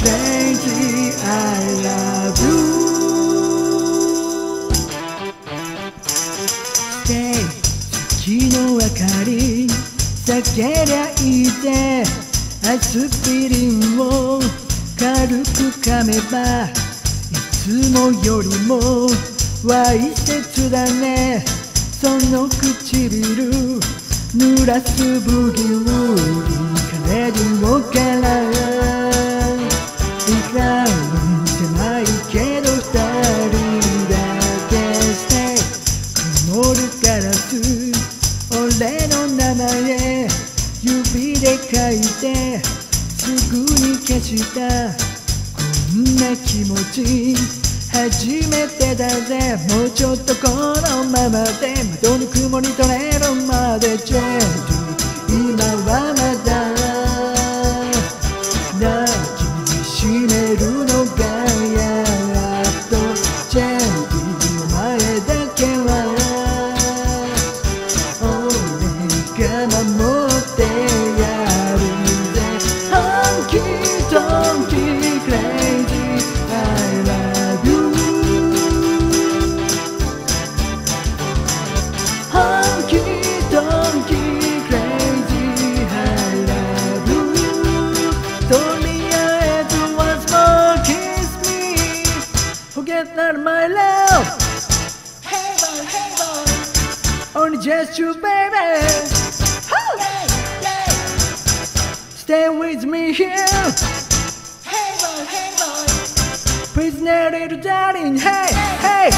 Crazy I love you Stay 月の明かり避けりゃいいぜアスピリンを軽く噛めばいつもよりもわいせつだねその唇濡らすブギウギカレジをからいかに狭いけど二人だけして曇るガラス俺の名前指で書いてすぐに消したこんな気持ち初めてだぜもうちょっとこのままで窓の曇り取れるまでチェンジ今はまだ抱きしめるのがやっとチェンジお前だけは俺が守ってやるぜホンキートンキークレイジー I love you Honky donkey crazy I love you とりあえず once more kiss me Forget not my love Hey boy, hey boy Only just you baby Stay with me here Hey boy, hey boy Please little darling Hey, hey